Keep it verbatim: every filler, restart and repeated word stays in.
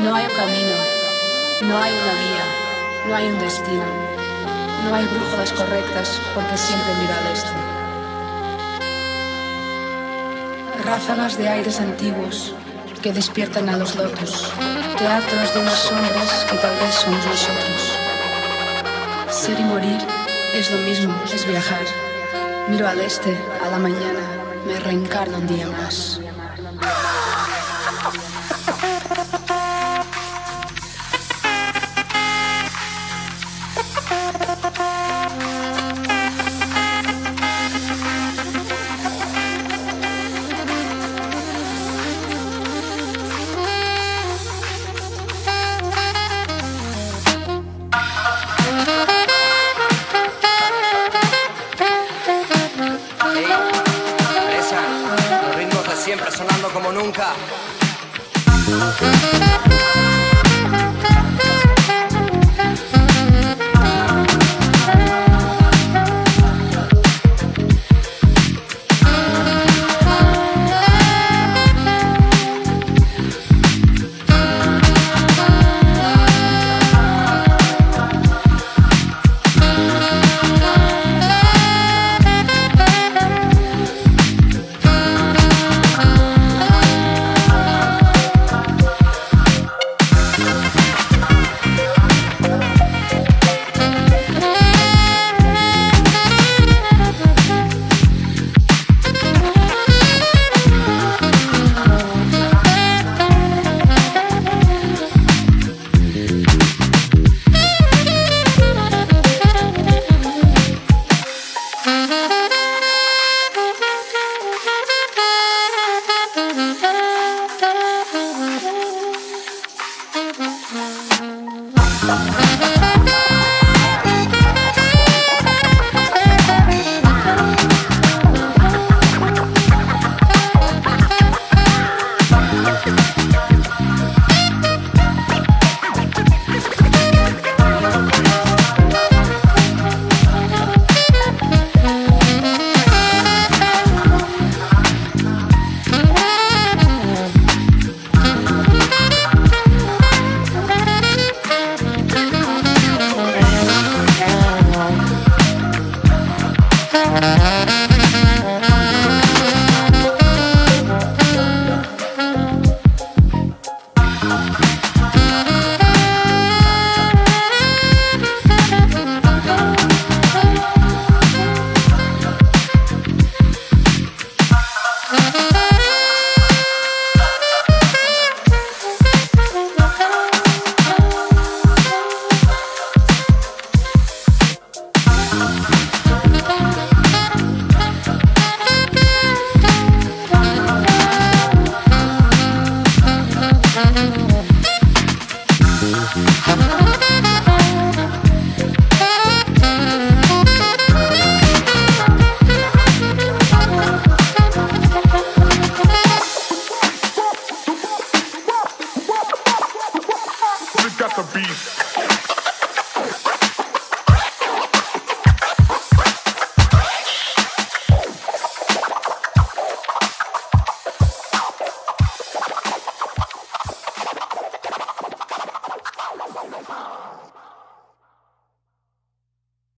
No hay un camino, no hay una vía, no hay un destino, no hay brújulas correctas porque siempre mira al este. Ráfagas de aires antiguos que despiertan a los lotos, teatros de unas sombras que tal vez somos nosotros. Ser y morir es lo mismo, es viajar. Miro al este, a la mañana, me reencarno un día más. Siempre sonando como nunca.